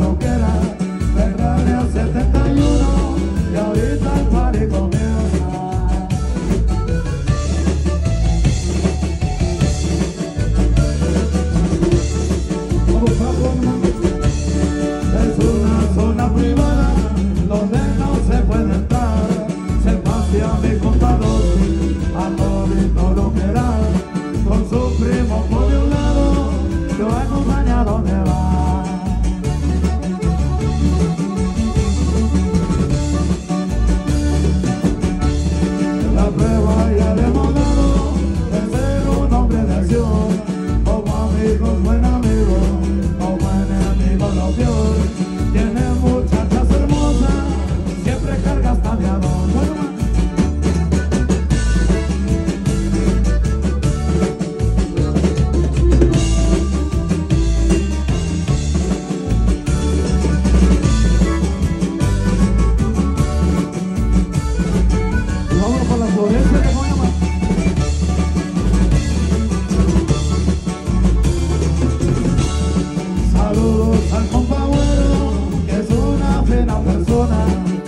lo que era. Ferrari al 71 y ahorita el party comienza. Es una zona privada donde no se puede entrar. Sebastián, mi contador, a todito lo que da. Con su primo por de un lado, yo acompaña donde va. La prueba ya le hemos dado de ser un hombre de acción. Como amigos, buen amigo, como enemigo lo peor. Tiene muchachas hermosas, siempre carga hasta mi amor. Vamos con la florencia que voy a amar. Saludos al compa Güero, que es una fina persona.